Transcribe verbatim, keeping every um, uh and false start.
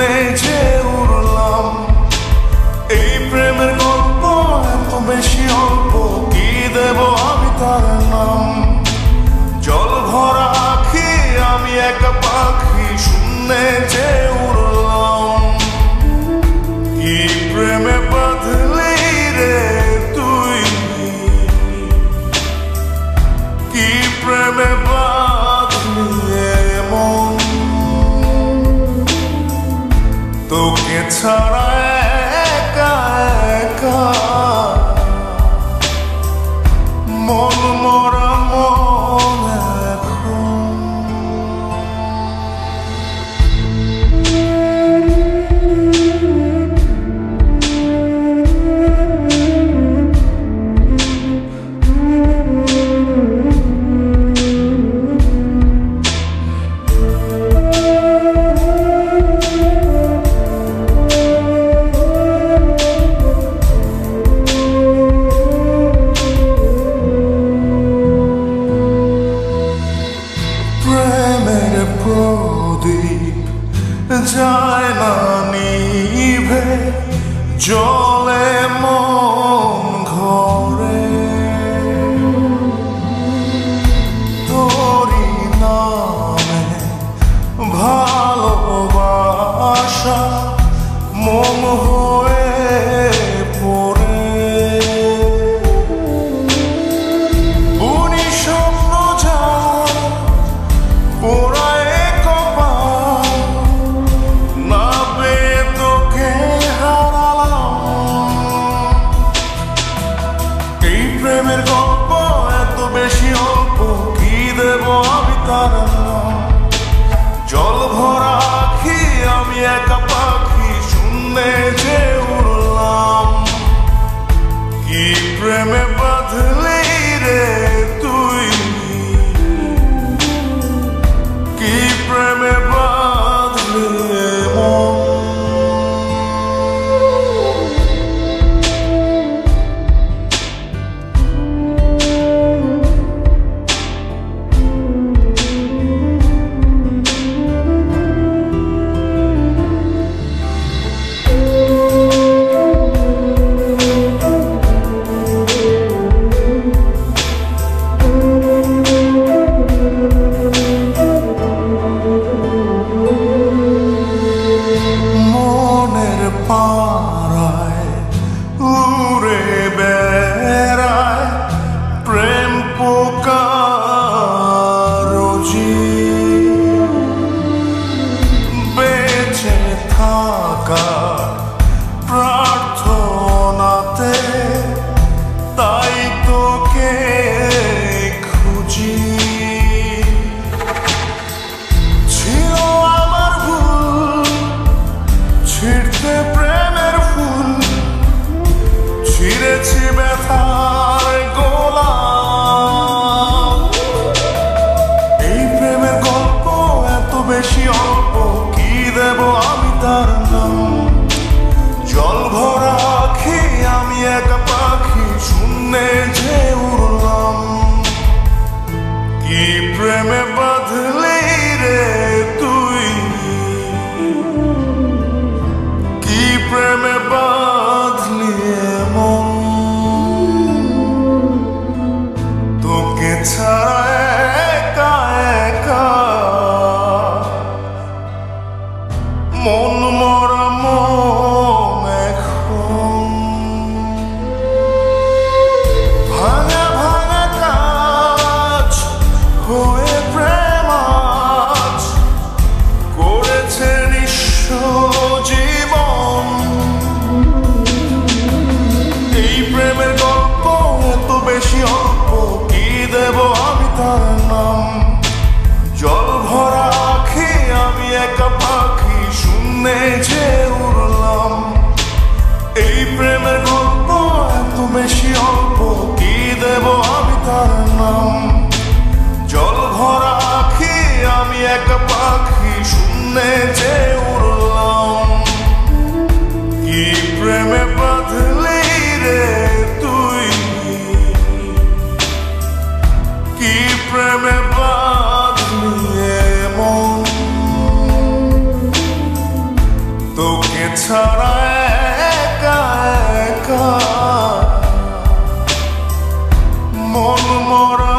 শুনে যে উড়লাম। এই প্রেমের গল্প এত বেশি অল্প, কি দেব আমি তার নাম। জল ভরা আখি আমি একা পাখি, শুনে যে উড়লাম। কি প্রেমে বাঁধলি রে তুই, কি প্রেমে বাঁধলি মন, তোকে ছাড়া একা একা মন মরা মন এখন। প্রদীপ যায় না নিভে, জলে মন ঘরে। তোরি নামে ভালোবাসা মন হয়ে পড়ে। বুনি স্বপ্ন যায় পোড়ায় কপাল, না পেয়ে তোকে হারালাম। এই প্রেমের গল্প এত বেশি অল্প, কি দেব আমি তার নাম। জল ভরা আখি আমি একা পাখি, শুনে যে উড়লাম। কি প্রেমে বাঁধলি রে তুই, কি প্রেমে বাঁধলি মন। পাড়ায় উড়ে বেড়ায় প্রেম পোকা রোজি। বেঁচে থাকার প্রার্থনাতে তাই তোকে খুঁজি। ছিল আমার ভুল ছিঁড়তে প্রেমের ফুল, ছিঁড়েছি ব্যথার গোলাপ। এই প্রেমের গল্প এত বেশি অল্প, কি দেব আমি তার নাম। জল ভরা আখি আমি একা পাখি, শুনে যে উড়লাম। কি প্রেমে বাঁধলি রে তুই, কি প্রেমে বাঁধলি মন, তোকে ছাড়া একা একা মন মরা মন এখন। ভাঙা ভাঙা কাজ হয়ে প্রেম আজ করেছে নিঃস্ব জীবন। এই প্রেমের গল্প এত বেশি অল্প, কি দেব আমি তার নাম। জল ভরা আখি আমি একা পাখি, শুনে যে উড়লাম। এই প্রেমের গল্প এত বেশি অল্প, কি দেব আমি তার নাম। জল ভরা আখি আমি একা পাখি, শুনে যে উড়লাম। কি প্রেমে বাঁধলি রে তুই, কি প্রেমে বাঁধলি মন, মন মরা